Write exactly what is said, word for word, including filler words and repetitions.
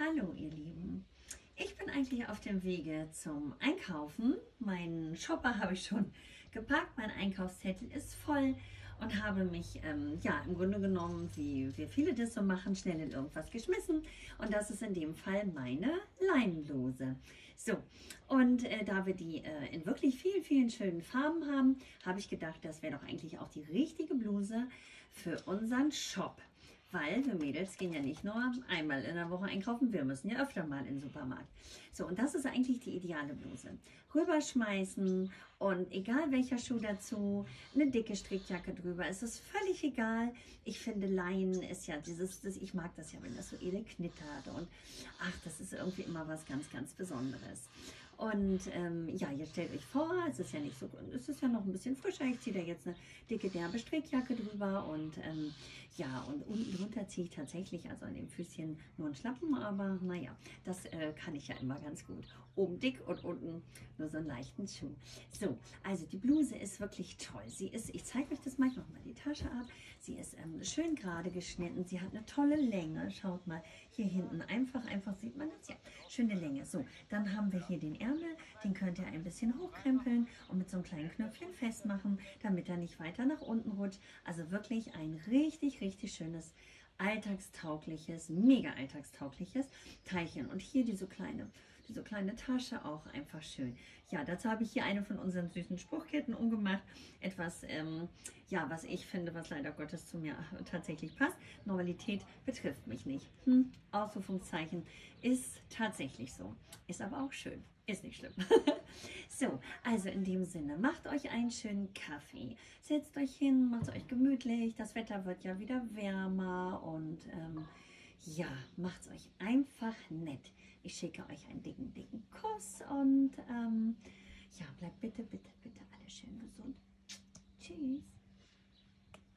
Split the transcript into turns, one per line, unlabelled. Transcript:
Hallo ihr Lieben, ich bin eigentlich auf dem Wege zum Einkaufen. Meinen Shopper habe ich schon gepackt, mein Einkaufszettel ist voll und habe mich, ähm, ja, im Grunde genommen, wie wir viele das so machen, schnell in irgendwas geschmissen. Und das ist in dem Fall meine Leinenbluse. So, und äh, da wir die äh, in wirklich vielen, vielen schönen Farben haben, habe ich gedacht, das wäre doch eigentlich auch die richtige Bluse für unseren Shop. Weil wir Mädels gehen ja nicht nur einmal in der Woche einkaufen, wir müssen ja öfter mal in den Supermarkt. So, und das ist eigentlich die ideale Bluse. Rüberschmeißen und egal welcher Schuh dazu, eine dicke Strickjacke drüber, es ist völlig egal. Ich finde, Leinen ist ja dieses, das, ich mag das ja, wenn das so edel knittert und ach, das ist irgendwie immer was ganz, ganz Besonderes. Und ähm, ja, jetzt stellt euch vor, es ist ja nicht so, es ist ja noch ein bisschen frischer. Ich ziehe da jetzt eine dicke, derbe Strickjacke drüber und ähm, ja, und unten drunter ziehe ich tatsächlich, also an den Füßchen nur einen Schlappen, aber naja, das äh, kann ich ja immer ganz gut. Oben dick und unten nur so einen leichten Schuh. So, also die Bluse ist wirklich toll. Sie ist, ich zeige euch das mal, ich mache mal die Tasche ab. Sie ist ähm, schön gerade geschnitten, sie hat eine tolle Länge. Schaut mal, hier hinten einfach, einfach sieht man das, ja, schöne Länge. So, dann haben wir hier den Ärmel, den könnt ihr ein bisschen hochkrempeln und mit so einem kleinen Knöpfchen festmachen, damit er nicht weiter nach unten rutscht. Also wirklich ein richtig, richtig schönes, alltagstaugliches, mega alltagstaugliches Teilchen. Und hier diese kleine, diese kleine Tasche auch einfach schön. Ja, dazu habe ich hier eine von unseren süßen Spruchketten umgemacht. Etwas, ähm, ja, was ich finde, was leider Gottes zu mir tatsächlich passt. Normalität betrifft mich nicht. Hm, Ausrufungszeichen ist tatsächlich so. Ist aber auch schön. Ist nicht schlimm. So, also in dem Sinne, macht euch einen schönen Kaffee. Setzt euch hin, macht es euch gemütlich. Das Wetter wird ja wieder wärmer und ähm, ja, macht es euch einfach nett. Ich schicke euch einen dicken, dicken Kuss und ähm, ja, bleibt bitte, bitte, bitte alle schön gesund. Tschüss.